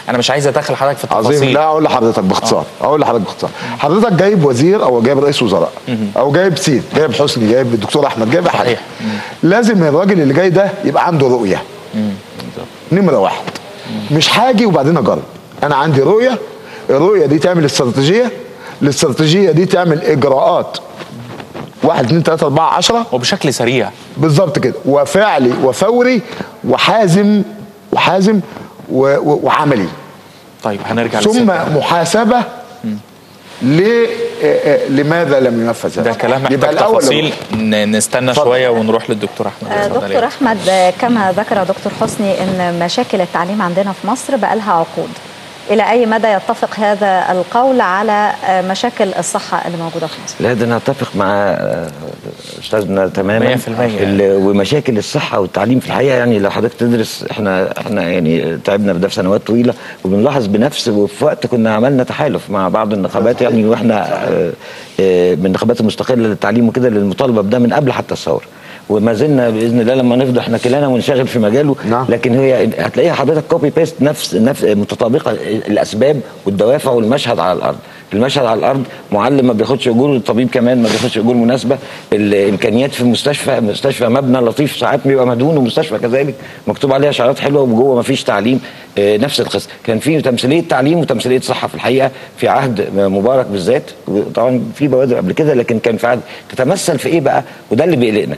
انا مش عايز ادخل حضرتك في التفاصيل. عظيم. لا اقول لحضرتك باختصار، حضرتك جايب وزير او جايب رئيس وزراء او جايب سين، جايب حسني، جايب الدكتور احمد، جايب حاجه. لازم الراجل اللي جاي ده يبقى عنده رؤيه. نمره واحد، مش هاجي وبعدين اجرب. انا عندي رؤيه، الرؤيه دي تعمل استراتيجيه، الاستراتيجيه دي تعمل اجراءات 1 2 3 4 10 وبشكل سريع بالظبط كده، وفعلي وفوري وحازم وعملي. طيب هنرجع ثم محاسبه لماذا لم ينفذ هذا. ده كلام محتاج تفاصيل. نستنى شويه ونروح للدكتور احمد. دكتور احمد، كما ذكر دكتور حسني ان مشاكل التعليم عندنا في مصر بقى لها عقود، إلى أي مدى يتفق هذا القول على مشاكل الصحة اللي موجودة في مصر؟ لا، ده أنا أتفق مع أستاذنا تماما 100%. ومشاكل الصحة والتعليم في الحقيقة، يعني لو حضرتك تدرس، احنا يعني تعبنا في ده في سنوات طويلة، وبنلاحظ بنفس، وفي وقت كنا عملنا تحالف مع بعض النقابات، يعني واحنا من النقابات المستقلة للتعليم وكده، للمطالبة بده من قبل حتى الثورة، وما زلنا باذن الله لما نفضل احنا كلنا ونشتغل في مجاله. لكن هي هتلاقيها حضرتك كوبي بيست، نفس متطابقه الاسباب والدوافع والمشهد على الارض. المشهد على الارض، معلم ما بياخدش اجور، الطبيب كمان ما بياخدش اجور مناسبه، الامكانيات في مستشفى مبنى لطيف ساعات بيبقى مدهون، ومستشفى كذلك مكتوب عليها شعارات حلوه وجوه ما فيش تعليم. نفس القصه، كان في تمثيليه تعليم وتمثيليه صحه في الحقيقه في عهد مبارك بالذات، طبعا في بوادر قبل كده، لكن كان في عهد تتمثل في ايه بقى، وده اللي بيقلقنا.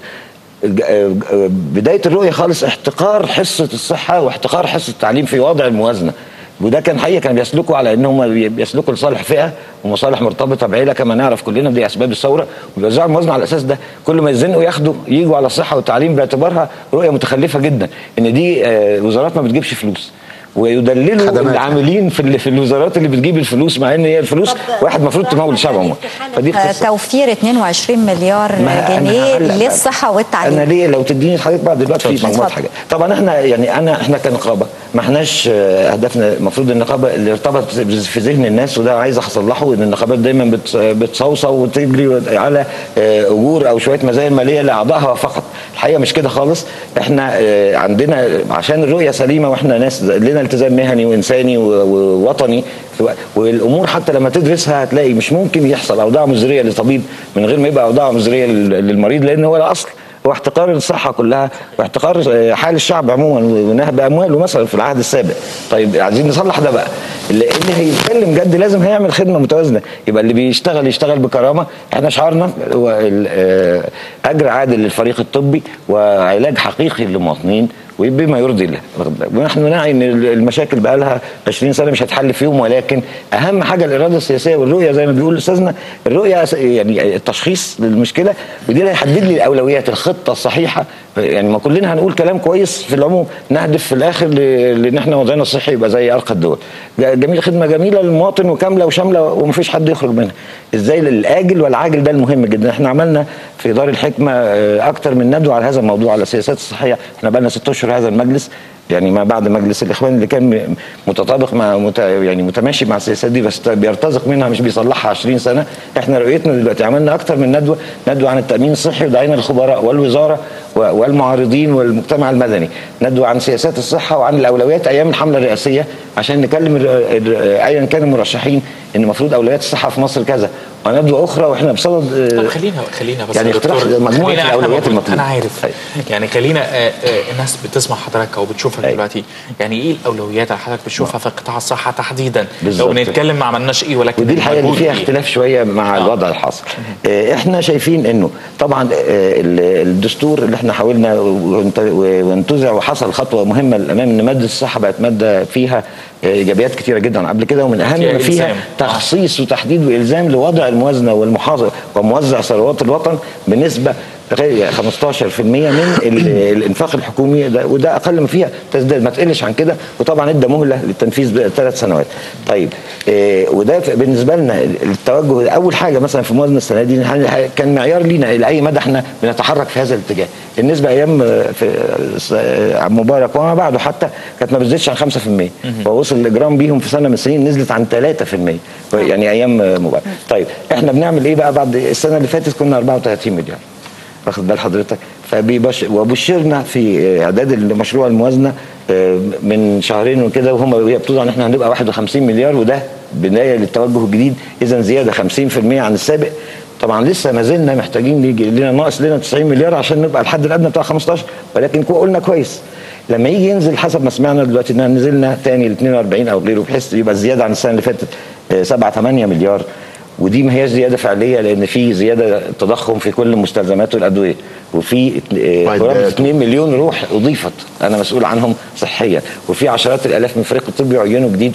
بدايه الرؤيه خالص احتقار حصه الصحه واحتقار حصه التعليم في وضع الموازنه، وده كان حقيقه كان بيسلكوا على ان هم بيسلكوا لصالح فئه ومصالح مرتبطه بعيله كما نعرف كلنا، ودي اسباب الثوره، وبيوزعوا الموازنه على الاساس ده. كل ما يزنقوا يجوا على الصحه والتعليم باعتبارها رؤيه متخلفه جدا، ان دي وزارات ما بتجيبش فلوس، ويدللوا العاملين في الوزارات اللي بتجيب الفلوس، مع ان هي الفلوس واحد المفروض تمول شعبه. فدي توفير 22 مليار جنيه للصحه والتعليم. انا ليه لو تديني حضرتك بعد دلوقتي في مجموعه حاجات. طبعا احنا يعني احنا كنقابه ما احناش هدفنا، المفروض النقابه اللي ارتبط في ذهن الناس، وده عايز اصلحه، ان النقابات دايما بتصوصو وتجري على اجور او شويه مزايا ماليه لاعضائها فقط. الحقيقه مش كده خالص. احنا عندنا عشان الرؤيه سليمه، واحنا ناس لنا التزام مهني وانساني ووطني، والامور حتى لما تدرسها هتلاقي مش ممكن يحصل اوضاع مزريه لطبيب من غير ما يبقى اوضاع مزريه للمريض، لان هو الاصل هو احتقار الصحه كلها واحتقار حال الشعب عموما ونهب امواله مثلا في العهد السابق. طيب عايزين نصلح ده بقى، اللي هيتكلم جد لازم هيعمل خدمه متوازنه، يبقى اللي بيشتغل يشتغل بكرامه. احنا شعارنا هو اجر عادل للفريق الطبي وعلاج حقيقي للمواطنين وبما يرضي الله. ونحن نعي ان المشاكل بقى لها 20 سنه مش هتحل في يوم، ولكن اهم حاجه الاراده السياسيه والرؤيه، زي ما بيقول استاذنا، الرؤيه يعني التشخيص للمشكله، ودي اللي هيحدد لي الاولويات، الخطه الصحيحه. يعني ما كلنا هنقول كلام كويس في العموم، نهدف في الاخر لان احنا وضعنا الصحي يبقى زي ارقى الدول. جميل، خدمه جميله للمواطن وكامله وشامله ومفيش حد يخرج منها. ازاي الاجل والعاجل ده المهم جدا. احنا عملنا في دار الحكمه اكتر من ندوه على هذا الموضوع، على السياسات الصحيه. احنا بقى لنا 6 اشهر هذا المجلس، يعني ما بعد مجلس الاخوان اللي كان متطابق مع يعني متماشي مع السياسات دي، بس بيرتزق منها مش بيصلحها 20 سنه. احنا رؤيتنا دلوقتي عملنا اكتر من ندوه عن التامين الصحي، ودعينا الخبراء والوزاره والمعارضين والمجتمع المدني، ندوه عن سياسات الصحه وعن الاولويات ايام الحمله الرئاسيه، عشان نكلم ايا كان المرشحين ان المفروض اولويات الصحه في مصر كذا، وندوه اخرى واحنا بصدد. طب خلينا بس يعني اقتراح مجموعه الاولويات المطلوبه. انا عارف يعني خلينا الناس بتسمع حضرتك او بتشوفك دلوقتي، يعني ايه الاولويات اللي حضرتك بتشوفها في قطاع الصحه تحديدا؟ لو بنتكلم ما عملناش ايه، ولكن ودي الحقيقه اللي فيها اختلاف شويه مع الوضع الحاصل. احنا شايفين انه طبعا الدستور اللي احنا حاولنا وانتزع وحصل خطوه مهمه للامام، ان ماده الصحه بقت ماده فيها ايجابيات كثيره جدا قبل كده، ومن اهم ما فيها تخصيص وتحديد والزام لوضع الموازنه والمحافظه وموزع ثروات الوطن بنسبه 15% من الانفاق الحكومي ده، وده اقل ما فيها تزداد، ما تقلش عن كده. وطبعا ادى مهله للتنفيذ 3 سنوات. طيب وده بالنسبه لنا التوجه اول حاجه مثلا في موازنه السنه دي كان معيار لينا لاي مدى احنا بنتحرك في هذا الاتجاه. النسبه ايام في مبارك وما بعده حتى كانت ما بتزيدش عن 5%، ووصل الاجرام بيهم في سنه من السنين نزلت عن 3%، يعني ايام مبارك. طيب احنا بنعمل ايه بقى بعد السنه اللي فاتت؟ كنا 34 مليار. واخد بال حضرتك؟ وبشرنا في اعداد المشروع الموازنه من شهرين وكده، وهم يبتدوا ان احنا هنبقى 51 مليار، وده بدايه للتوجه الجديد، اذا زياده 50% عن السابق. طبعا لسه ما زلنا محتاجين يجي لنا ناقص لنا 90 مليار عشان نبقى الحد الادنى بتاع 15، ولكن قلنا كويس لما يجي ينزل حسب ما سمعنا دلوقتي ان نزلنا تاني ل 42 او غيره، بحيث يبقى الزياده عن السنه اللي فاتت 7-8 مليار، ودي ما هياش زياده فعليه لان في زياده تضخم في كل المستلزمات والادويه، وفي 2 مليون روح اضيفت انا مسؤول عنهم صحيا، وفي عشرات الالاف من فريق الطب يعينوا جديد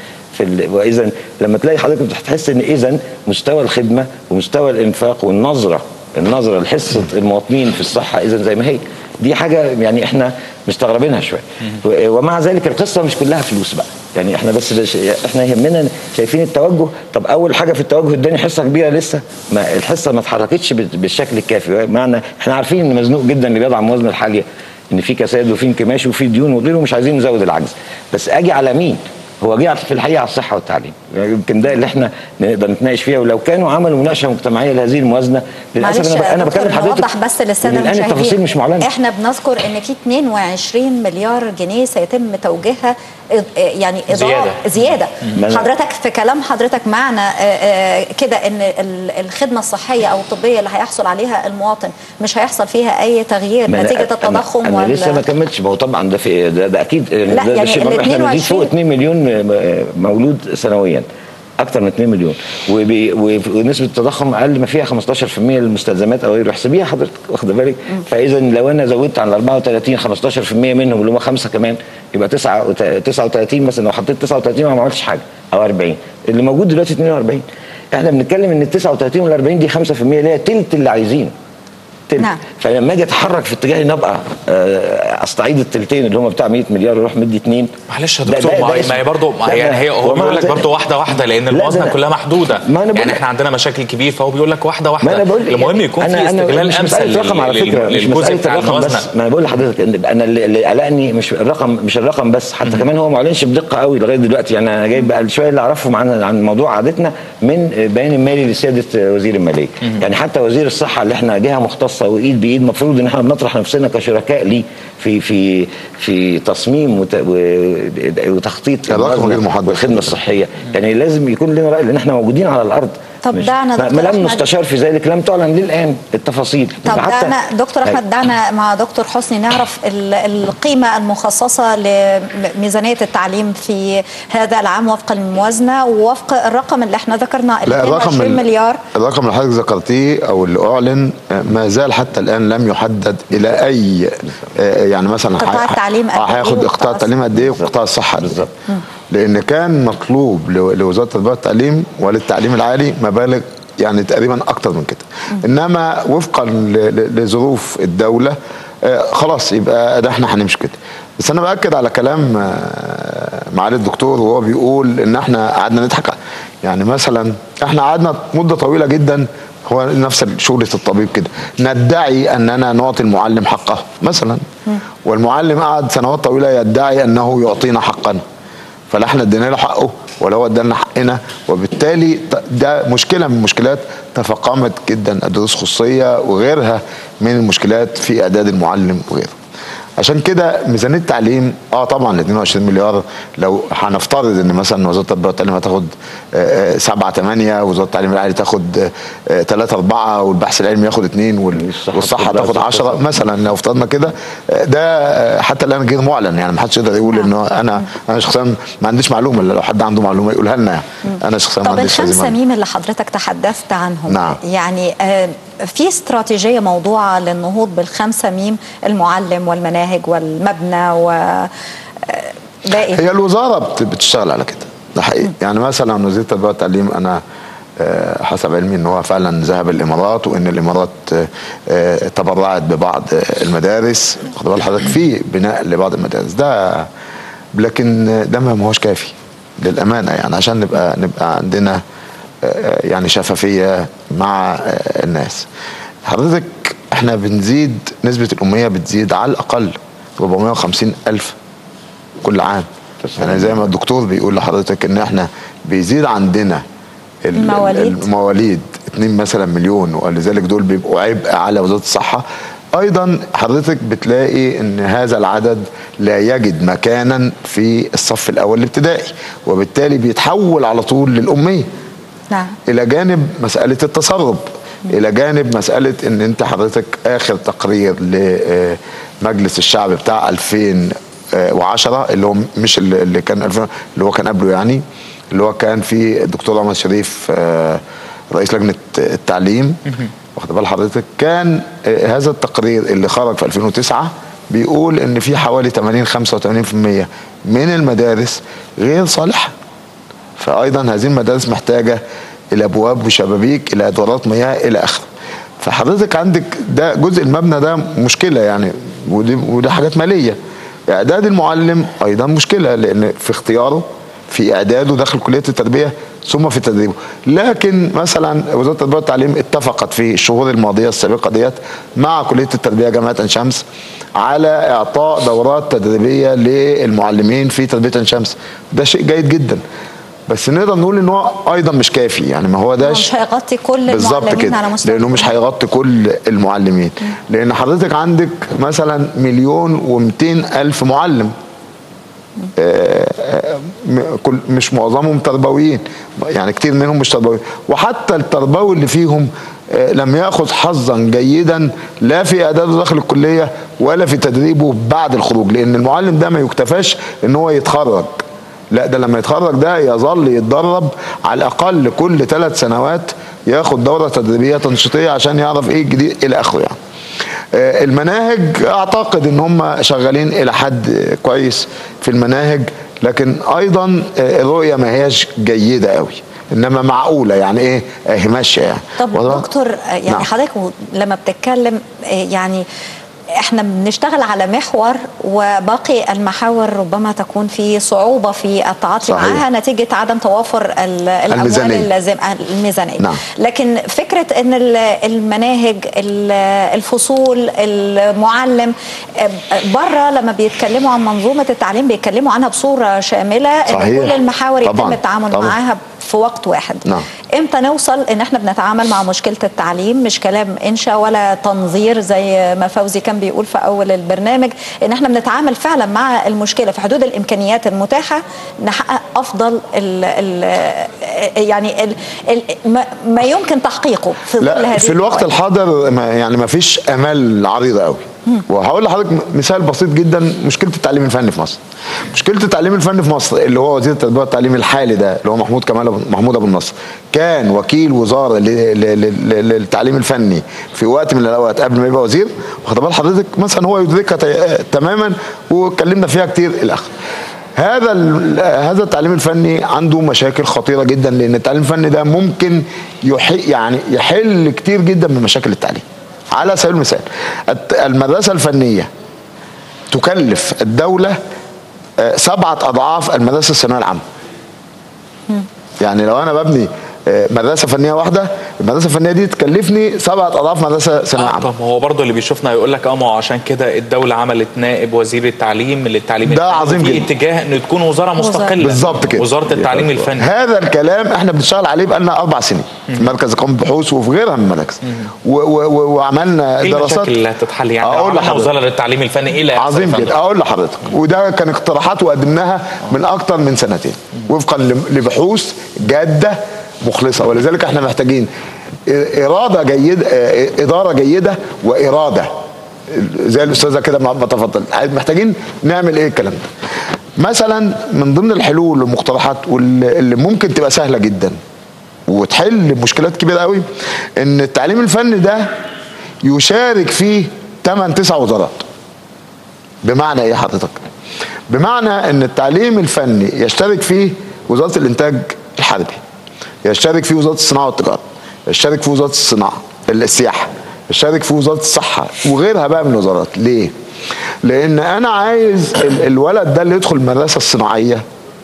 واذا لما تلاقي حضرتك بتحس ان اذا مستوى الخدمه ومستوى الانفاق والنظره لحصه المواطنين في الصحه اذا زي ما هي، دي حاجه يعني احنا مستغربينها شويه. ومع ذلك القصه مش كلها فلوس بقى، يعني احنا بس احنا يهمنا شايفين التوجه. طب اول حاجه في التوجه اداني حصه كبيره، لسه ما الحصه ما اتحركتش بالشكل الكافي، معنى احنا عارفين ان مزنوق جدا اللي بيضع الموازنه الحاليه، ان في كساد وفي انكماش وفي ديون وغيره، مش عايزين نزود العجز، بس اجي على مين؟ هو جه في الحقيقه على الصحه والتعليم، يعني يمكن ده اللي احنا نقدر نتناقش فيها، ولو كانوا عملوا مناقشه مجتمعيه لهذه الموازنه. للاسف انا بكلم حضرتك نوضح بس للساده المشاهدين، التفاصيل مش معلنه. احنا بنذكر ان في 22 مليار جنيه سيتم توجيهها يعني زياده. حضرتك في كلام حضرتك معنا كده ان الخدمه الصحيه او الطبيه اللي هيحصل عليها المواطن مش هيحصل فيها اي تغيير نتيجه التضخم. أنا لسه ما كملتش، ما هو طبعا ده اكيد، لا ده يعني احنا بنزيد فوق 2 مليون مولود سنويا، اكتر من 2 مليون، ونسبه التضخم اقل ما فيها 15% للمستلزمات او غيره، احسبيها حضرتك واخد بالك. فاذا لو انا زودت عن 34 15% منهم اللي هم 5 كمان يبقى 39 مثلا، لو حطيت 39 ما عملتش حاجه، او 40 اللي موجود دلوقتي 42. احنا بنتكلم ان ال 39 وال 40 دي 5% اللي هي تلت اللي عايزينه. نعم. فلما اجي اتحرك في اتجاه ان ابقى استعيد التلتين اللي هم بتاع 100 مليار واروح مدي 2. معلش يا دكتور، ما هي برضه يعني هو بيقول لك برضه واحده لان الموازنه كلها محدوده، يعني احنا عندنا مشاكل كبيره، فهو بيقول لك واحده المهم يكون في استغلال امثل للجزء بتاع الموازنه. ما انا بقول لحضرتك ان انا اللي قلقني مش الرقم بس، حتى كمان هو ما اعلنش بدقه قوي لغايه دلوقتي. يعني انا جايب بقى شويه اللي اعرفهم عن موضوع عادتنا من بيان المالي لسياده وزير الماليه. يعني حتى وزير الصحه اللي احنا جهه مختصه وايد بايد، المفروض ان احنا بنطرح نفسنا كشركاء ليه في تصميم وتخطيط الخدمه الصحيه. يعني لازم يكون لنا راي لان احنا موجودين على الارض. طب دعنا ما لم نستشار في ذلك، لم تعلن للان التفاصيل. طب دعنا دكتور احمد، دعنا مع دكتور حسني نعرف القيمه المخصصه لميزانيه التعليم في هذا العام وفق الموازنه ووفق الرقم اللي احنا ذكرناه، 22 مليار. الرقم اللي حضرتك ذكرتيه او اللي اعلن ما زال حتى الان لم يحدد الى اي يعني مثلا قطاع التعليم هياخد قطاع التعليم قد ايه وقطاع الصحه بالظبط. لان كان مطلوب لوزاره التربيه والتعليم وللتعليم العالي مبالغ يعني تقريبا اكتر من كده، انما وفقا لظروف الدوله خلاص يبقى ده احنا هنمشي كده. بس انا باكد على كلام معالي الدكتور وهو بيقول ان احنا قعدنا نضحك. يعني مثلا احنا قعدنا مده طويله جدا، هو نفس شغلة الطبيب كده، ندعي اننا نعطي المعلم حقه مثلا، والمعلم قعد سنوات طويله يدعي انه يعطينا حقنا، فلا احنا ادينا له حقه ولا هو ادانا حقنا، وبالتالي ده مشكله من المشكلات تفاقمت جدا، الدروس الخصوصيه وغيرها من المشكلات في اعداد المعلم وغيره. عشان كده ميزانيه التعليم طبعا 22 مليار، لو هنفترض ان مثلا وزاره التربيه والتعليم هتاخد 7-8 ووزاره التعليم العالي تاخد 3-4 والبحث العلمي ياخد 2 والصحه تاخد 10 مثلا، لو افترضنا كده ده حتى الان غير معلن. يعني ما حدش يقدر يقول انه انا شخصيا ما عنديش معلومه، لو حد عنده معلومه يقولها لنا. يعني انا شخصيا ما عنديش. طب ال5 ميم اللي حضرتك تحدثت عنهم، نعم. يعني في استراتيجيه موضوعه للنهوض بال5 ميم، المعلم والمناهج والمبنى باقي؟ هي الوزاره بتشتغل على كده، ده حقيقي. يعني مثلا وزير التربيه والتعليم انا حسب علمي ان هو فعلا ذهب الامارات، وان الامارات تبرعت ببعض المدارس، واخد بال حضرتك، في بناء لبعض المدارس ده، لكن ده ما هوش كافي للامانه. يعني عشان نبقى عندنا يعني شفافيه مع الناس. حضرتك احنا بنزيد نسبه الاميه، بتزيد على الاقل 450,000 كل عام. يعني زي ما الدكتور بيقول لحضرتك ان احنا بيزيد عندنا المواليد 2 مثلا مليون، ولذلك دول بيبقوا عبء على وزاره الصحه. ايضا حضرتك بتلاقي ان هذا العدد لا يجد مكانا في الصف الاول الابتدائي، وبالتالي بيتحول على طول للاميه. نعم. الى جانب مساله التسرب، الى جانب مساله ان انت حضرتك اخر تقرير لمجلس الشعب بتاع 2010 اللي هو مش اللي كان 2000 اللي هو كان قبله، يعني اللي هو كان في الدكتور عمر شريف رئيس لجنه التعليم، واخد بال حضرتك، كان هذا التقرير اللي خرج في 2009 بيقول ان في حوالي 85% من المدارس غير صالحه. فايضا هذه المدارس محتاجه الى ابواب وشبابيك، الى دورات مياه، الى اخره. فحضرتك عندك ده جزء المبنى ده مشكله يعني، ودي حاجات ماليه. اعداد المعلم ايضا مشكله، لان في اختياره، في اعداده داخل كليه التربيه، ثم في تدريبه. لكن مثلا وزاره التربيه والتعليم اتفقت في الشهور الماضيه السابقه ديت مع كليه التربيه جامعه عين شمس على اعطاء دورات تدريبيه للمعلمين في تربيه عين شمس. ده شيء جيد جدا، بس نقدر نقول ان هو ايضا مش كافي، يعني ما هو ده مش هيغطي كل المعلمين على مستوى، لانه مش هيغطي كل المعلمين. لان حضرتك عندك مثلا 1,200,000 معلم، مش معظمهم تربويين، يعني كتير منهم مش تربويين، وحتى التربوي اللي فيهم لم ياخذ حظا جيدا لا في اعداده داخل الكليه ولا في تدريبه بعد الخروج. لان المعلم ده ما يكتفاش ان هو يتخرج، لا ده لما يتخرج ده يظل يتدرب على الاقل كل 3 سنوات، ياخد دوره تدريبيه تنشيطيه عشان يعرف ايه الجديد الى اخره. يعني المناهج اعتقد ان هم شغالين الى حد كويس في المناهج، لكن ايضا الرؤيه ما هياش جيده قوي، انما معقوله، يعني ايه هي ماشيه يعني. طب دكتور، يعني نعم. حضرتك لما بتتكلم يعني احنا بنشتغل على محور، وباقي المحاور ربما تكون في صعوبة في التعاطي معها نتيجة عدم توافر الأموال الميزانية. نعم. لكن فكرة ان المناهج، الفصول، المعلم بره لما بيتكلموا عن منظومة التعليم بيتكلموا عنها بصورة شاملة، ان كل المحاور يتم التعامل معها في وقت واحد. نعم. امتى نوصل ان احنا بنتعامل مع مشكلة التعليم مش كلام انشاء ولا تنظير زي ما فوزي كان بيقول في اول البرنامج، ان احنا بنتعامل فعلا مع المشكلة في حدود الامكانيات المتاحة، نحقق افضل ما يمكن تحقيقه في ظل هذه في الوقت الحاضر. يعني ما فيش امال عريضة قوي. وهقول لحضرتك مثال بسيط جدا، مشكله التعليم الفني في مصر. مشكله التعليم الفني في مصر اللي هو وزير التربيه والتعليم الحالي ده اللي هو محمود ابو النصر، كان وكيل وزاره للتعليم الفني في وقت من الاوقات قبل ما يبقى وزير، واخد بال حضرتك، مثلا هو يدركها تماما واتكلمنا فيها كتير الى اخره. هذا التعليم الفني عنده مشاكل خطيره جدا، لان التعليم الفني ده ممكن يحل كتير جدا من مشاكل التعليم. على سبيل المثال المدرسة الفنية تكلف الدولة 7 أضعاف المدرسة الثانوية العامة. يعني لو أنا ببني مدرسة فنية واحدة، المدرسة الفنية دي تكلفني 7 أضعاف مدرسة ثانوية عامة. طب هو برضه اللي بيشوفنا يقول لك ما هو عشان كده الدولة عملت نائب وزير التعليم للتعليم ده عظيم جدا، في اتجاه انه تكون وزارة مستقلة. بالظبط كده، وزارة التعليم الفني. هذا الكلام احنا بنشتغل عليه بقالنا 4 سنين في مركز قوم بحوث وفي غيرها من المراكز، وعملنا دراسات. المشاكل اللي هتتحل يعني اقول لحضرتك وزارة للتعليم الفني ايه اللي عظيم جدا. اقول لحضرتك، وده كان اقتراحات وقدمناها من اكتر من 2 سنين وفقا لبحوث جاده مخلصه. ولذلك احنا محتاجين اراده جيده، اداره جيده، واراده زي الاستاذه كده ما تفضل. محتاجين نعمل ايه الكلام ده. مثلا من ضمن الحلول والمقترحات واللي ممكن تبقى سهله جدا وتحل مشكلات كبيره قوي، ان التعليم الفني ده يشارك فيه 8-9 وزارات. بمعنى ايه حضرتك؟ بمعنى ان التعليم الفني يشترك فيه وزاره الانتاج الحربي، يشترك فيه وزاره الصناعه والتجاره، يشترك فيه وزاره السياحه، يشترك فيه وزاره الصحه وغيرها بقى من الوزارات. ليه؟ لان انا عايز الولد ده اللي يدخل المدرسه الصناعيه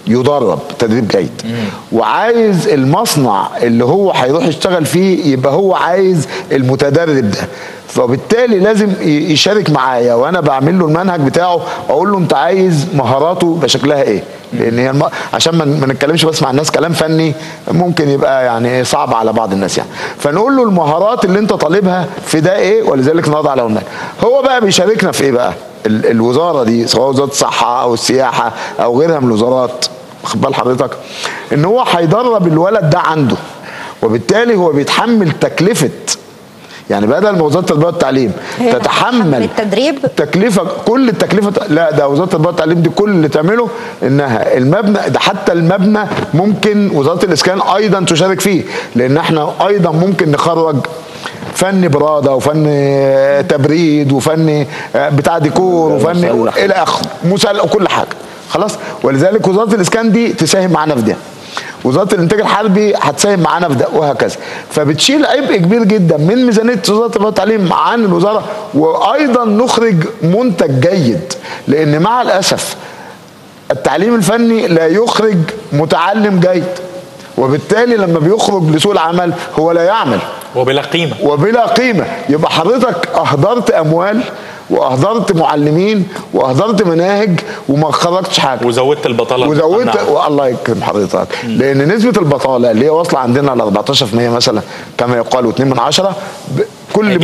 يدرب تدريب جيد، وعايز المصنع اللي هو هيروح يشتغل فيه يبقى هو عايز المتدرب ده، فبالتالي لازم يشارك معايا وانا بعمل له المنهج بتاعه، اقول له انت عايز مهاراته بشكلها ايه، لان هي عشان ما نتكلمش بس مع الناس كلام فني ممكن يبقى يعني صعب على بعض الناس يعني، فنقول له المهارات اللي انت طالبها في ده ايه، ولذلك نضع له المنهج. هو بقى بيشاركنا في ايه بقى؟ الوزاره دي سواء وزاره الصحه او السياحه او غيرها من الوزارات، واخد بال حضرتك، ان هو هيدرب الولد ده عنده، وبالتالي هو بيتحمل تكلفه، يعني بدل ما وزاره التربيه والتعليم تتحمل التدريب تكلفه، كل التكلفه، لا ده وزاره التربيه والتعليم دي كل اللي تعمله انها المبنى ده، حتى المبنى ممكن وزاره الاسكان ايضا تشارك فيه، لان احنا ايضا ممكن نخرج فن براده وفن تبريد وفن بتاع ديكور وفن الى اخره، مسلح وكل حاجه خلاص. ولذلك وزاره الاسكان دي تساهم معانا في ده، وزاره الانتاج الحربي هتساهم معانا في ده، وهكذا. فبتشيل عبء كبير جدا من ميزانيه وزاره التربيه والتعليم عن الوزاره، وايضا نخرج منتج جيد، لان مع الاسف التعليم الفني لا يخرج متعلم جيد، وبالتالي لما بيخرج لسوق العمل هو لا يعمل وبلا قيمه يبقى حضرتك اهدرت اموال واهدرت معلمين واهدرت مناهج وما خرجتش حاجه، وزودت البطاله، والله يكرم حضرتك، لان نسبه البطاله اللي هي واصله عندنا ل 14% مثلا كما يقال، و2 من 10 كل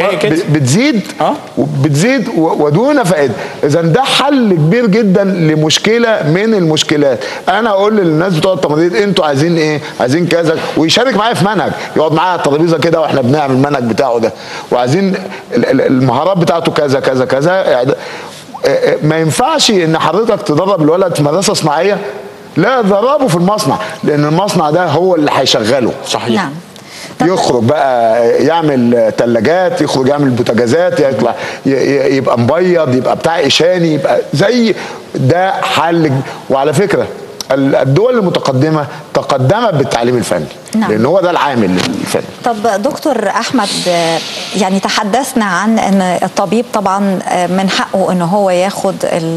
بتزيد ودون فائده. اذا ده حل كبير جدا لمشكله من المشكلات. انا اقول للناس بتوع التمريض انتوا عايزين ايه؟ عايزين كذا، ويشارك معايا في منهج، يقعد معايا على الترابيزه كده واحنا بنعمل المنهج بتاعه ده، وعايزين المهارات بتاعته كذا كذا كذا. ما ينفعش ان حضرتك تدرب الولد في مدرسه صناعيه، لا دربه في المصنع، لان المصنع ده هو اللي هيشغله. صحيح. نعم. يخرج بقى يعمل ثلاجات، يخرج يعمل بوتاجازات، يطلع يبقى مبيض، يبقى بتاع إشاني، يبقى زي ده حل. وعلى فكرة الدول المتقدمة تقدمت بالتعليم الفني، نعم. لأن هو ده العامل الفني. طب دكتور أحمد، يعني تحدثنا عن أن الطبيب طبعا من حقه أنه هو ياخد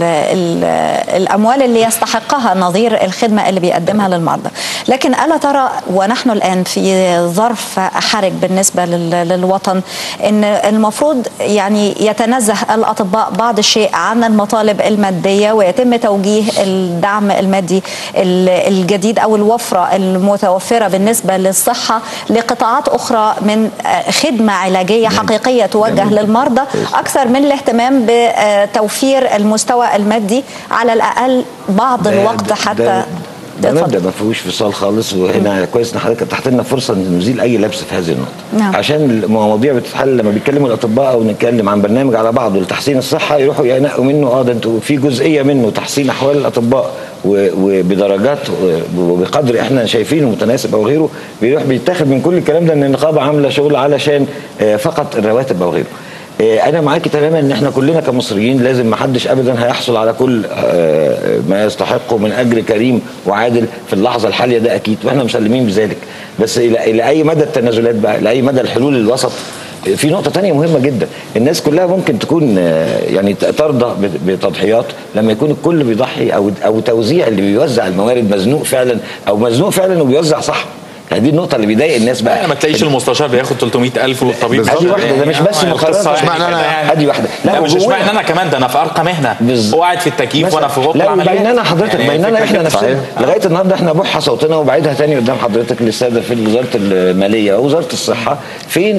الأموال اللي يستحقها نظير الخدمة اللي بيقدمها للمرضى، لكن ألا ترى ونحن الآن في ظرف حرج بالنسبة للوطن أن المفروض يعني يتنزه الأطباء بعض الشيء عن المطالب المادية، ويتم توجيه الدعم المادي الجديد أو الوفرة المتوفرة بالنسبة للصحة لقطاعات أخرى من خدمة علاجية حقيقية توجه للمرضى، أكثر من الاهتمام بتوفير المستوى المادي على الأقل بعض الوقت حتى ده مبدا ما فيهوش فصال خالص. وهنا كويس ان حضرتك اتاحت لنا فرصه ان نزيل اي لبس في هذه النقطه. نعم. عشان المواضيع بتتحل لما بيتكلموا الاطباء او نتكلم عن برنامج على بعضه لتحسين الصحه، يروحوا ينقوا منه ده انتوا في جزئيه منه تحسين احوال الاطباء وبدرجات وبقدر احنا شايفينه متناسب او غيره، بيروح بيتاخد من كل الكلام ده ان النقابه عامله شغل علشان فقط الرواتب او غيره. انا معاكي تماما ان احنا كلنا كمصريين لازم ما حدش ابدا هيحصل على كل ما يستحقه من اجر كريم وعادل في اللحظه الحاليه، ده اكيد واحنا مسلمين بذلك. بس الى اي مدى التنازلات بقى، الى اي مدى الحلول الوسط؟ في نقطه تانية مهمه جدا، الناس كلها ممكن تكون يعني ترضى بتضحيات لما يكون الكل بيضحي او توزيع اللي بيوزع الموارد مزنوق فعلا او مزنوق فعلا وبيوزع صح. يعني دي النقطة اللي بيضايق الناس بقى. ما تلاقيش المستشار بياخد 300,000 والطبيب ادي واحدة، ده مش بس القصة اشمعنى انا ادي واحدة، لا مش اشمعنى انا كمان، ده انا في ارقى مهنة وقاعد في التكييف وانا في غرفة العمليات. لا بيننا حضرتك بيننا احنا نفسنا لغاية النهارده احنا بوحة صوتنا وبعيدها تاني قدام حضرتك للسادة في وزارة المالية ووزارة الصحة، فين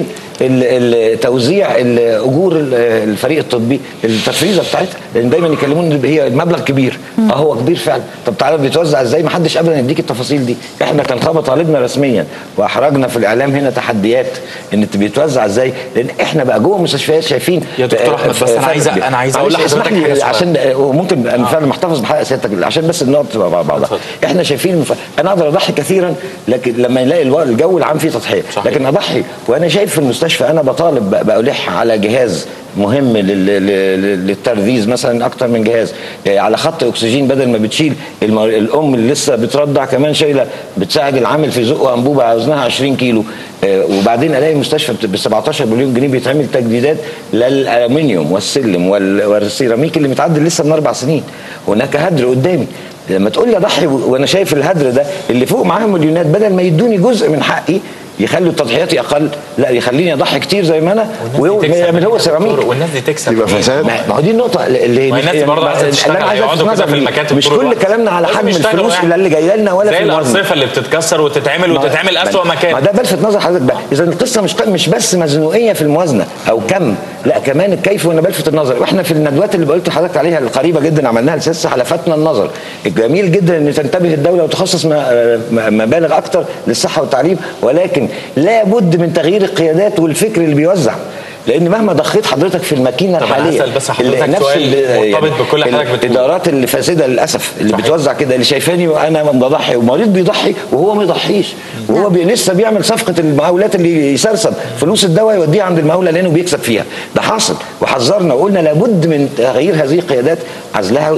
توزيع الاجور الفريق الطبي التفريزه بتاعتها، لان دايما يكلمون هي المبلغ كبير. هو كبير فعلا، طب تعالى بيتوزع ازاي؟ ما حدش ابدا يديك التفاصيل دي. احنا كنقابه طالبنا رسميا واحرجنا في الاعلام هنا تحديات ان بيتوزع ازاي، لان احنا بقى جوه المستشفيات شايفين. يا دكتور احمد بس انا عايز اقول لحضرتك حاجه عشان ممكن انا فعلا محتفظ بحق سيادتك عشان بس النقط تبقى مع بعضها. احنا شايفين انا اقدر اضحي كثيرا، لكن لما نلاقي الجو العام فيه تضحيه، لكن اضحي وانا شايف في المستشفى انا بطالب بألح على جهاز مهم للترذيذ مثلا اكتر من جهاز، على خط اكسجين بدل ما بتشيل الام اللي لسه بترضع كمان شايله بتساعد العامل في زق انبوبه عاوزناها 20 كيلو، وبعدين الاقي مستشفى ب 17 مليون جنيه بيتعمل تجديدات للالومنيوم والسلم والسيراميك اللي متعدل لسه من 4 سنين. هناك هدر قدامي. لما تقول لي اضحي وانا شايف الهدر ده اللي فوق معاهم مليونات، بدل ما يدوني جزء من حقي يخلوا تضحياتي اقل، لا يخليني اضحي كتير زي ما انا ويعمل هو سيراميك والناس دي تكسب. يبقى فساد. ما هو دي النقطه اللي الناس برضه عايزه تشتغل، هيقعدوا كده في المكاتب. مش كل كلامنا على حجم الفلوس اللي جايه لنا ولا في الارصفه اللي بتتكسر وتتعمل اسوء مكان. ما ده بلفت نظر حضرتك بقى، اذا القصه مش بس مزنوقيه في الموازنه او كم، لا كمان الكيف. وانا بلفت النظر، واحنا في الندوات اللي قلت لحضرتك عليها القريبه جدا عملناها لسياسه لفتنا النظر. الجميل جدا ان تنتبه الدوله وتخصص مبالغ اكتر للصحه والتعليم، ولكن لا بد من تغيير القيادات والفكر اللي بيوزع، لان مهما ضخيت حضرتك في الماكينه الحاليه بس حضرتك سؤال مرتبط بكل حضرتك بتقول الادارات اللي فاسده للاسف اللي صحيح. بتوزع كده، اللي شايفاني وانا بضحي ومريض بيضحي وهو ما يضحيش، وهو لسه بيعمل صفقه المقاولات اللي يسرسب فلوس الدواء يوديها عند المقاوله لانه بيكسب فيها. ده حاصل وحذرنا وقلنا لابد من تغيير هذه القيادات، عزلها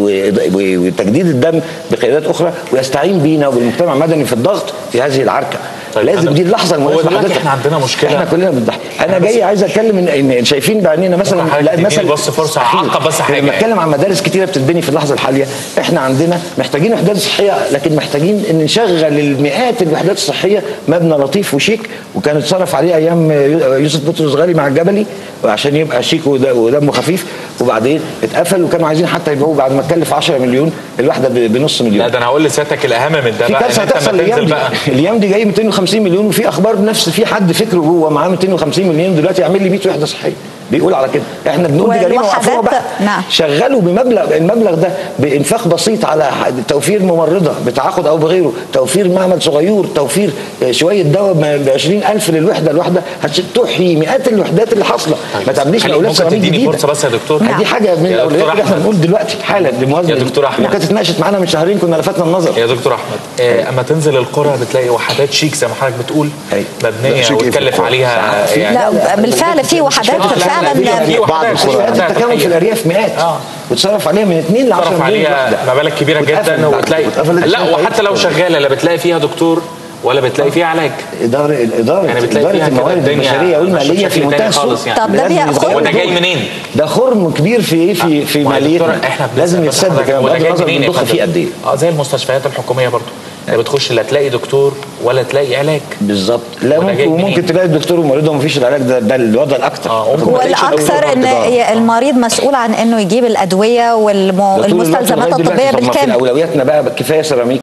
وتجديد الدم بقيادات اخرى، ويستعين بينا وبالمجتمع المدني في الضغط في هذه العركه. طيب لازم دي اللحظه المناسبه لحضرتك. احنا عندنا مشكله، احنا كلنا بنضحي. انا جاي عايز اتكلم ان شايفين بعينينا مثلا بص فرصه اعقب بس حاجه. لما اتكلم عن مدارس كتيره بتتبني في اللحظه الحاليه، احنا عندنا محتاجين وحدات صحيه، لكن محتاجين ان نشغل المئات الوحدات الصحيه مبنى لطيف وشيك، وكان اتصرف عليه ايام يوسف بطرس غالي مع الجبلي عشان يبقى شيك ودمه خفيف، وبعدين اتقفل وكانوا عايزين حتى يبيعوه بعد ما اتكلف 10 مليون الوحده بنص مليون. لا ده انا هقول لسيادتك الاهم من ده بقى، ان انت ما تنزل بقى الايام دي جاي 250 مليون، وفي اخبار بنفس في حد فكره هو معاه 250 مليون دلوقتي يعمل لي 100 وحده صحيه، بيقول على كده. احنا بنقول دي جريمه وعفوه بقى. نعم. شغلوا المبلغ ده بانفاق بسيط على توفير ممرضه بتعاقد او بغيره، توفير معمل صغير، توفير شويه دواء ب 20,000 الوحده هتحيي مئات الوحدات اللي حاصله. ما تعمليش مقاولات سيراميك جديده. ممكن فرصه بس يا دكتور؟ دي حاجه من الاولويات اللي احنا بنقول دلوقتي حالا لموازنه. يا دكتور احمد كانت اتناقشت معانا من شهرين كنا لفتنا النظر. يا دكتور احمد اما تنزل القرى بتلاقي وحدات شيك زي ما حضرتك بتقول مبنيه وتكلف عليها يعني. لا بالفعل في وحدات فعلا التكامل في الارياف مئات وتصرف عليها من 2 ل 10 مليون عليها مبالغ كبيره جدا، وتلاقي لا وحتى لو شغاله لا بتلاقي فيها دكتور ولا بتلاقي فيها علاج. إدارة يعني بتلاقي فيها الموارد البشريه والماليه في منتهى السوء. يعني. طب ده وده جاي منين؟ ده خرم كبير في ايه في ماليتنا لازم يتسد كمان بغض النظر بنضخ فيه قد ايه. زي المستشفيات الحكوميه برضو لا بتخش لا تلاقي دكتور ولا تلاقي علاج. بالظبط. لا ممكن تلاقي الدكتور ومريضه ومفيش العلاج ده الوضع الاكثر. والاكثر ان المريض مسؤول عن انه يجيب الادويه والمستلزمات الطبيه بالكامل. اولوياتنا بقى كفايه سيراميك